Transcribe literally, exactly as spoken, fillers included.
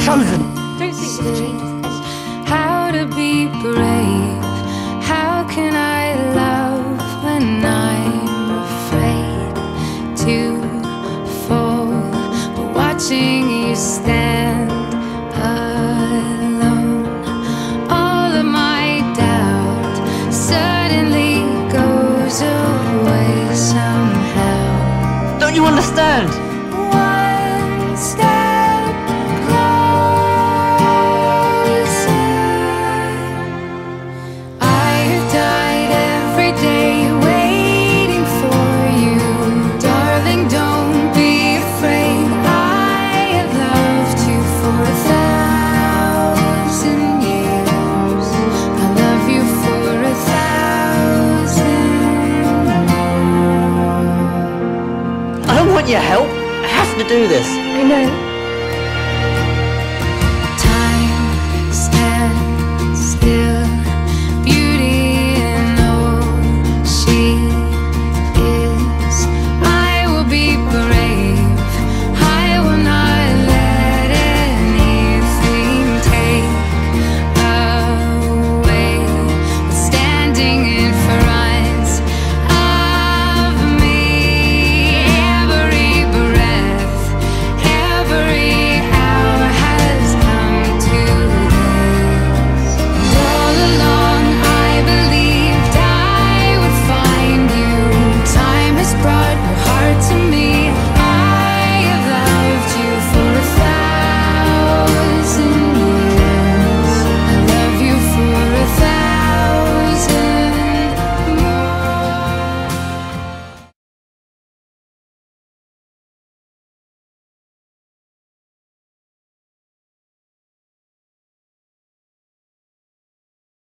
chosen. Don't think you've changed. How to be brave? How can I love when I'm afraid to fall? But watching you stand alone, all of my doubt suddenly goes away somehow. Don't you understand? One step closer. I've died every day waiting for you. Darling, don't be afraid. I have loved you for a thousand years. I love you for a thousand more. I don't want your help. I have to do this. I know.